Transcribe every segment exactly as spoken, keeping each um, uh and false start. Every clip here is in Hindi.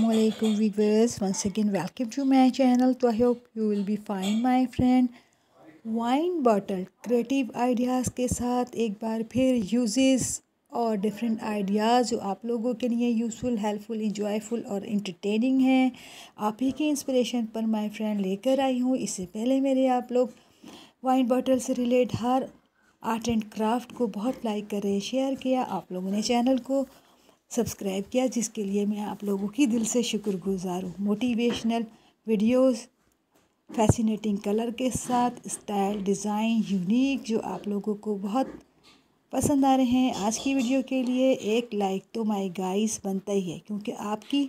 Assalamualaikum viewers, once again welcome to my channel. So I hope you will be fine my friend. Wine bottle creative ideas के साथ एक बार फिर यूजेस और डिफरेंट आइडियाज़ जो आप लोगों के लिए यूज़फुल, हेल्पफुल, इंजॉयफुल और इंटरटेनिंग हैं, आप ही के इंस्पिरेशन पर माय फ्रेंड लेकर आई हूँ। इससे पहले मेरे आप लोग वाइन बॉटल से रिलेट हर आर्ट एंड क्राफ्ट को बहुत लाइक करें, शेयर किया, आप लोगों ने चैनल को सब्सक्राइब किया, जिसके लिए मैं आप लोगों की दिल से शुक्रगुजार हूँ। मोटिवेशनल वीडियोस फैसिनेटिंग कलर के साथ, स्टाइल, डिज़ाइन यूनिक जो आप लोगों को बहुत पसंद आ रहे हैं। आज की वीडियो के लिए एक लाइक तो माय गाइस बनता ही है, क्योंकि आपकी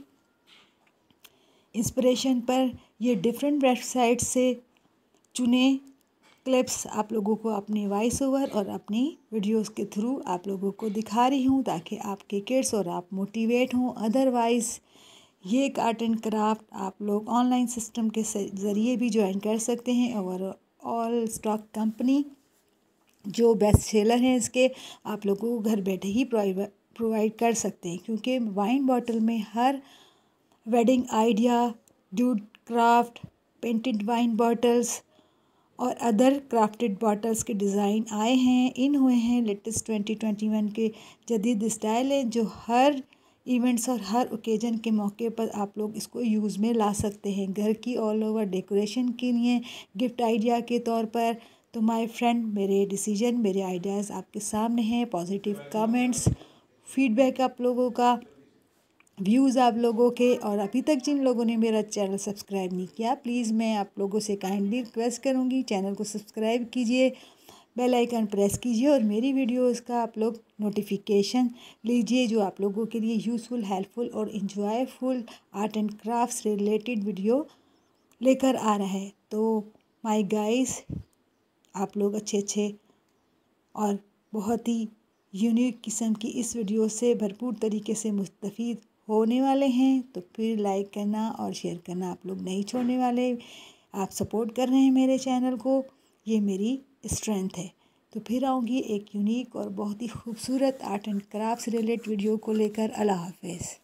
इंस्पिरेशन पर ये डिफरेंट वेबसाइट से चुने क्लिप्स आप लोगों को अपने वॉइस ओवर और अपनी वीडियोस के थ्रू आप लोगों को दिखा रही हूँ, ताकि आपके किड्स और आप मोटिवेट हों। अदरवाइज़ ये एक आर्ट एंड क्राफ्ट आप लोग ऑनलाइन सिस्टम के ज़रिए भी ज्वाइन कर सकते हैं, और ऑल स्टॉक कंपनी जो बेस्ट सेलर हैं इसके आप लोगों को घर बैठे ही प्रोवाइड कर सकते हैं, क्योंकि वाइन बॉटल में हर wedding idea, dude craft, painted wine bottles और अदर क्राफ्टेड बॉटल्स के डिज़ाइन आए हैं, इन हुए हैं लेटेस्ट ट्वेंटी ट्वेंटी वन के जदीद स्टाइल हैं, जो हर इवेंट्स और हर ओकेजन के मौके पर आप लोग इसको यूज़ में ला सकते हैं, घर की ऑल ओवर डेकोरेशन के लिए, गिफ्ट आइडिया के तौर पर। तो माय फ्रेंड, मेरे डिसीजन, मेरे आइडियाज़ आपके सामने हैं। पॉजिटिव कमेंट्स, फीडबैक आप लोगों का, व्यूज़ आप लोगों के, और अभी तक जिन लोगों ने मेरा चैनल सब्सक्राइब नहीं किया, प्लीज़ मैं आप लोगों से काइंडली रिक्वेस्ट करूँगी, चैनल को सब्सक्राइब कीजिए, बेल आइकन प्रेस कीजिए और मेरी वीडियोस का आप लोग नोटिफिकेशन लीजिए, जो आप लोगों के लिए यूज़फुल, हेल्पफुल और enjoyful art and crafts related video लेकर आ रहा है। तो माय गाइस, आप लोग अच्छे अच्छे और बहुत ही यूनिक किस्म की इस वीडियो से भरपूर तरीके से मुस्तफ़ीद होने वाले हैं, तो फिर लाइक करना और शेयर करना आप लोग नहीं छोड़ने वाले। आप सपोर्ट कर रहे हैं मेरे चैनल को, ये मेरी स्ट्रेंथ है। तो फिर आऊँगी एक यूनिक और बहुत ही खूबसूरत art and crafts related video को लेकर। अल्लाह हाफ़िज़।